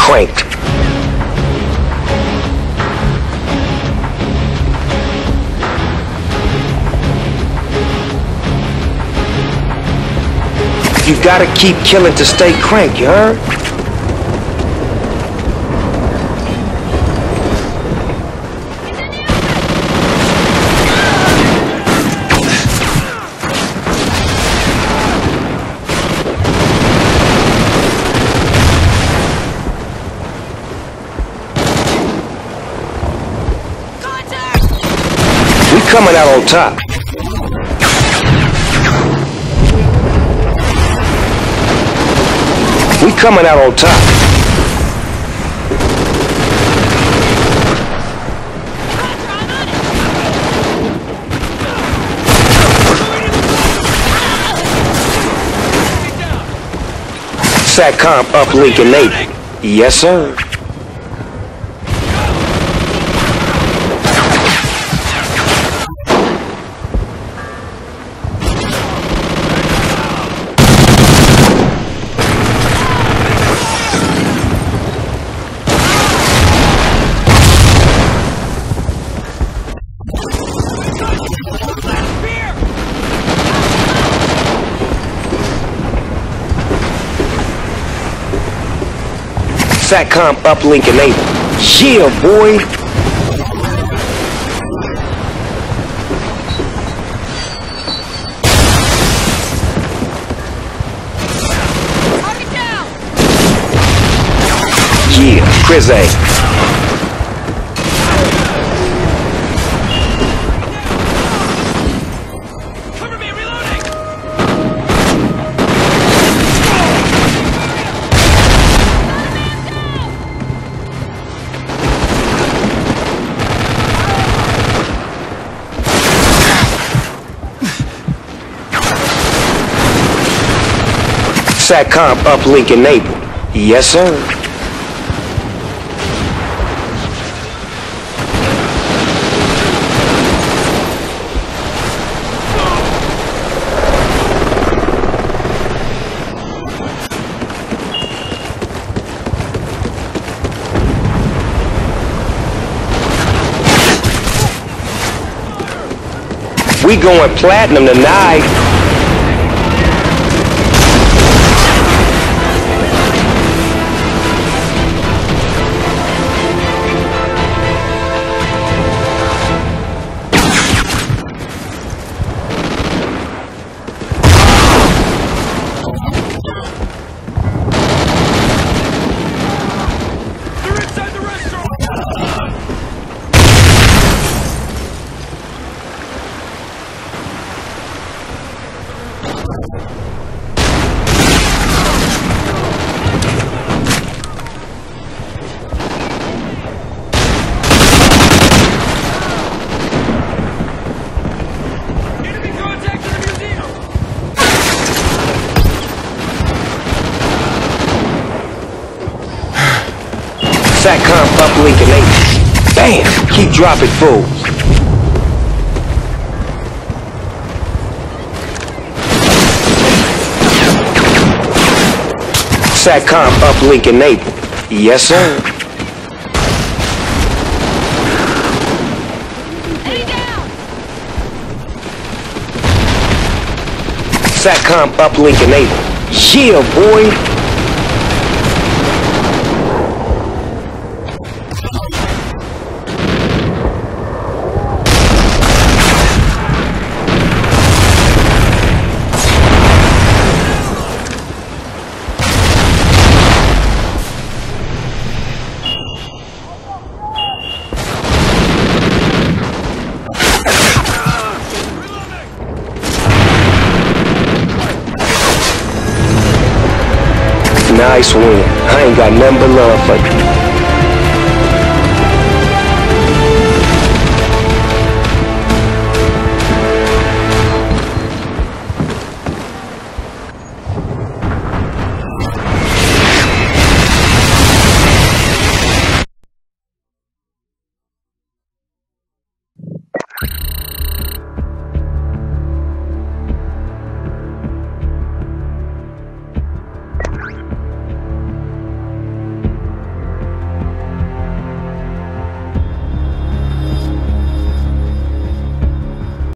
cranked. You gotta keep killing to stay cranked, you heard? We coming out on top. We coming out on top. SATCOM uplink enabled. Yes, sir. SATCOM uplink enabled. Yeah, boy. Target down. Yeah, Chris A. Cover me, reloading. SATCOM uplink enabled. Yes, sir. We going platinum tonight. SATCOM uplink enabled. Bam! Keep dropping fools. SATCOM uplink enabled. Yes, sir. Enemy down. SATCOM uplink enabled. Yeah, boy. Nice win. I ain't got nothing but love for you.